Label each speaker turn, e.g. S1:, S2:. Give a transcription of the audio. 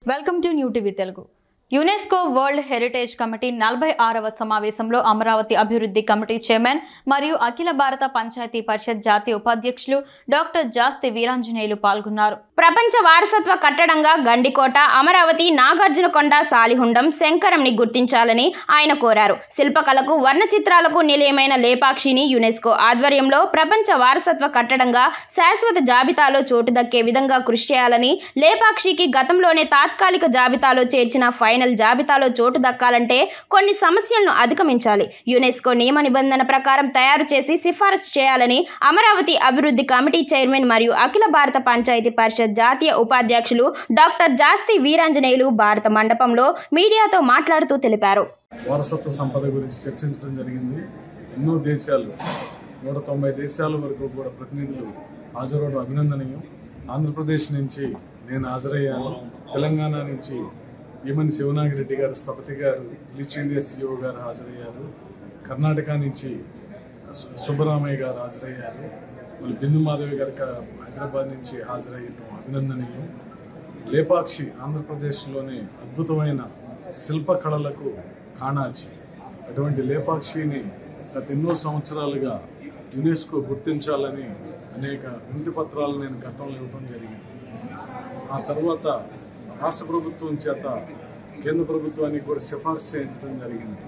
S1: Welcome to new TV Telugu. UNESCO world heritage committee 46వ సమావేశంలో అమరావతి అభివృద్ధి కమిటీ చైర్మన్ మరియు అఖిల భారత పంచాయతీ పరిషత్ జాతీయ ఉపాధ్యక్షులు డాక్టర్ జాస్తి వీరాంజనేయులు పాల్గొన్నారు.
S2: ప్రపంచ వారసత్వ కట్టడంగా గండికోట, అమరావతి, నాగార్జునకొండ, సాలిహుండం, శంకరంని గుర్తించాలని ఆయన కోరారు. శిల్పకళకు, వర్ణ చిత్రాలకు నిలయమైన లేపాక్షిని యునెస్కో ఆధ్వర్యంలో ప్రపంచ వారసత్వ కట్టడంగా శాశ్వత జాబితాలో చోటు దక్కే విధంగా కృషి చేయాలని, లేపాక్షికి గతంలోనే తాత్కాలిక జాబితాలో చేర్చిన ఫైనల్ జాబితాలో చోటు దక్కాలంటే కొన్ని సమస్యలను అధిగమించాలి. యునెస్కో నియమ నిబంధన ప్రకారం తయారు చేసి సిఫారసు చేయాలని అమరావతి అభివృద్ధి కమిటీ చైర్మన్ మరియు అఖిల భారత పంచాయతీ పరిషత్ జాతీయ ఉపాధ్యక్షులు డాక్టర్ జాస్తి వీరాంజనేయులు భారత మండపంలో మీడియాతో మాట్లాడుతూ తెలిపారు.
S3: వారసత్వ సంపద గురించి చర్చించడం జరిగింది. ఎన్నో దేశాలు 190 దేశాల వరకు కూడా ప్రతినిధులు హాజరవడం అభినందనీయం. ఆంధ్రప్రదేశ్ నుంచి నేను హాజరయ్యాను. తెలంగాణ నుంచి ఈమని శివనాగిరెడ్డి గారు, స్థపతి గారు, రీచ్ ఇండియా సిఇఓ గారు హాజరయ్యారు. కర్ణాటక నుంచి సుబ్బరామయ్య గారు హాజరయ్యారు. మళ్ళీ బిందు మాధవి గారు హైదరాబాద్ నుంచి హాజరయ్యడం అభినందనీయం. లేపాక్షి ఆంధ్రప్రదేశ్లోనే అద్భుతమైన శిల్పకళలకు కాణాచి. అటువంటి లేపాక్షిని గత ఎన్నో సంవత్సరాలుగా యునెస్కో గుర్తించాలని అనేక వినతి పత్రాలు నేను గతంలో ఇవ్వడం జరిగింది. ఆ తర్వాత రాష్ట్ర ప్రభుత్వం చేత కేంద్ర ప్రభుత్వానికి కూడా సిఫార్సు చేయించడం జరిగింది.